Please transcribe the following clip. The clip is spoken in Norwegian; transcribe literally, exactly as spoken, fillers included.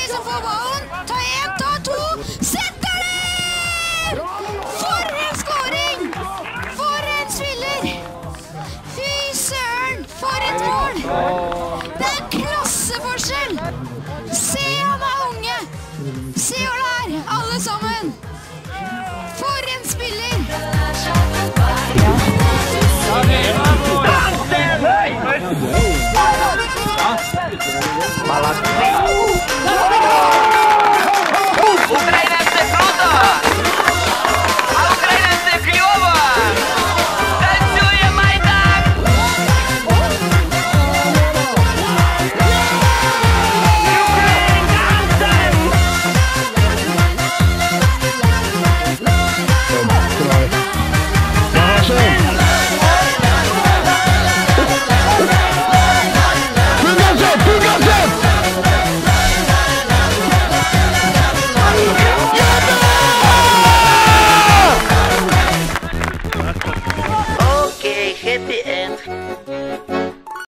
de som får ballen. Ta en, ta to. Setter den! For en skåring! For en spiller! Fy søren, for et mål! Det er klasseforskjell! Se, han er unge! Se og lær, alle sammen! For en spiller! Ukraina це круто! А Україна це кльово! Танцює Майдан! Happy end.